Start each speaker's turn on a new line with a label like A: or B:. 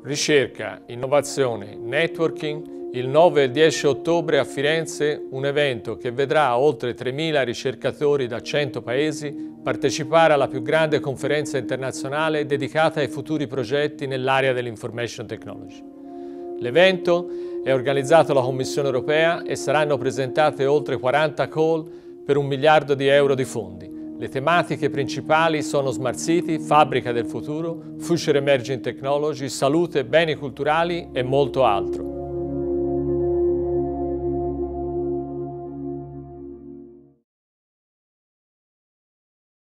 A: Ricerca, innovazione, networking, il 9 e il 10 ottobre a Firenze un evento che vedrà oltre 3.000 ricercatori da 100 paesi partecipare alla più grande conferenza internazionale dedicata ai futuri progetti nell'area dell'information technology. L'evento è organizzato dalla Commissione europea e saranno presentate oltre 40 call per 1 miliardo di euro di fondi. Le tematiche principali sono Smart City, Fabbrica del futuro, Future Emerging Technology, Salute, beni culturali e molto altro.